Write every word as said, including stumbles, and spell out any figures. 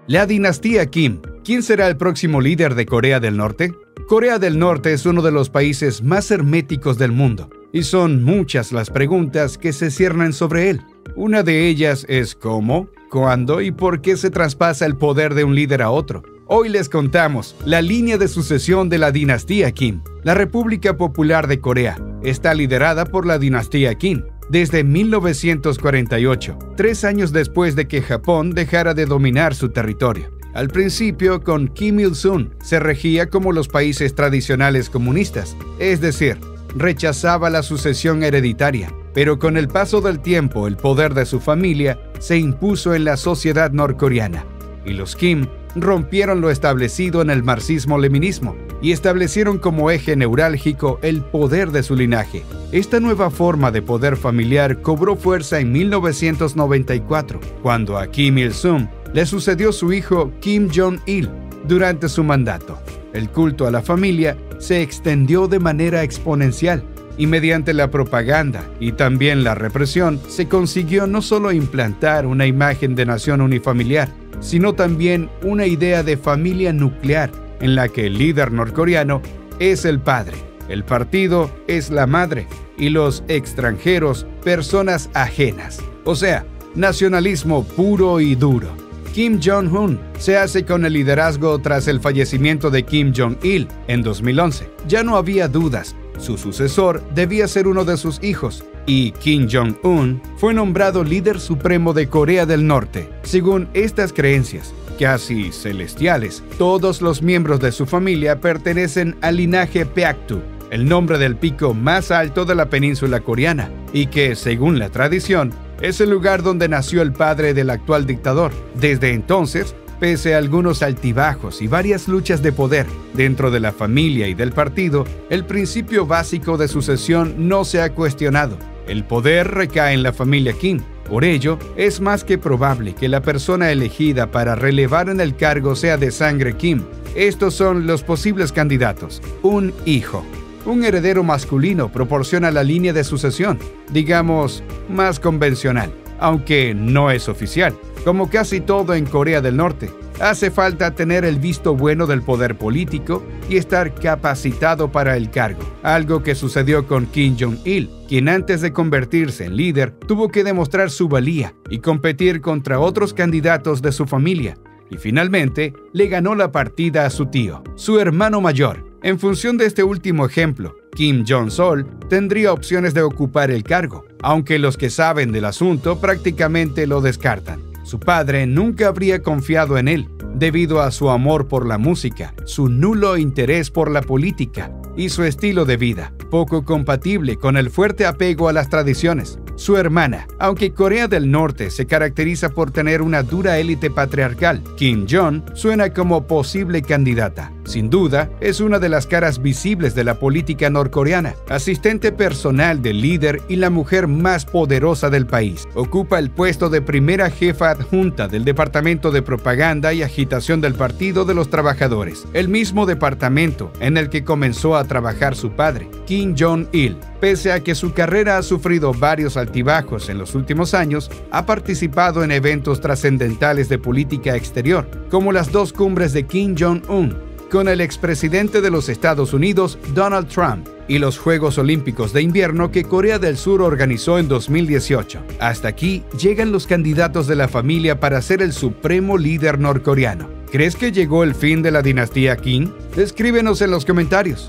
La dinastía Kim. ¿Quién será el próximo líder de Corea del Norte? Corea del Norte es uno de los países más herméticos del mundo, y son muchas las preguntas que se ciernen sobre él. Una de ellas es cómo, cuándo y por qué se traspasa el poder de un líder a otro. Hoy les contamos la línea de sucesión de la dinastía Kim. La República Popular de Corea está liderada por la dinastía Kim desde mil novecientos cuarenta y ocho, tres años después de que Japón dejara de dominar su territorio. Al principio, con Kim Il-sung, se regía como los países tradicionales comunistas, es decir, rechazaba la sucesión hereditaria, pero con el paso del tiempo el poder de su familia se impuso en la sociedad norcoreana, y los Kim rompieron lo establecido en el marxismo-leninismo y establecieron como eje neurálgico el poder de su linaje. Esta nueva forma de poder familiar cobró fuerza en mil novecientos noventa y cuatro, cuando a Kim Il-sung le sucedió su hijo Kim Jong-il durante su mandato. El culto a la familia se extendió de manera exponencial y mediante la propaganda y también la represión se consiguió no solo implantar una imagen de nación unifamiliar, sino también una idea de familia nuclear en la que el líder norcoreano es el padre, el partido es la madre y los extranjeros personas ajenas. O sea, nacionalismo puro y duro. Kim Jong-un se hace con el liderazgo tras el fallecimiento de Kim Jong-il en dos mil once. Ya no había dudas, su sucesor debía ser uno de sus hijos, y Kim Jong-un fue nombrado líder supremo de Corea del Norte. Según estas creencias, casi celestiales, todos los miembros de su familia pertenecen al linaje Paektu, el nombre del pico más alto de la península coreana, y que, según la tradición, es el lugar donde nació el padre del actual dictador. Desde entonces, pese a algunos altibajos y varias luchas de poder dentro de la familia y del partido, el principio básico de sucesión no se ha cuestionado. El poder recae en la familia Kim. Por ello, es más que probable que la persona elegida para relevar en el cargo sea de sangre Kim. Estos son los posibles candidatos. Un hijo. Un heredero masculino proporciona la línea de sucesión, digamos, más convencional, aunque no es oficial. Como casi todo en Corea del Norte, hace falta tener el visto bueno del poder político y estar capacitado para el cargo, algo que sucedió con Kim Jong-il, quien antes de convertirse en líder tuvo que demostrar su valía y competir contra otros candidatos de su familia, y finalmente le ganó la partida a su tío, su hermano mayor. En función de este último ejemplo, Kim Jong-sol tendría opciones de ocupar el cargo, aunque los que saben del asunto prácticamente lo descartan. Su padre nunca habría confiado en él, debido a su amor por la música, su nulo interés por la política y su estilo de vida, poco compatible con el fuerte apego a las tradiciones. Su hermana, aunque Corea del Norte se caracteriza por tener una dura élite patriarcal, Kim Jong suena como posible candidata. Sin duda, es una de las caras visibles de la política norcoreana, asistente personal del líder y la mujer más poderosa del país. Ocupa el puesto de primera jefa adjunta del Departamento de Propaganda y Agitación del Partido de los Trabajadores, el mismo departamento en el que comenzó a trabajar su padre, Kim Jong-il. Pese a que su carrera ha sufrido varios altibajos en los últimos años, ha participado en eventos trascendentales de política exterior, como las dos cumbres de Kim Jong-un con el expresidente de los Estados Unidos, Donald Trump, y los Juegos Olímpicos de Invierno que Corea del Sur organizó en dos mil dieciocho. Hasta aquí llegan los candidatos de la familia para ser el supremo líder norcoreano. ¿Crees que llegó el fin de la dinastía Kim? Escríbenos en los comentarios.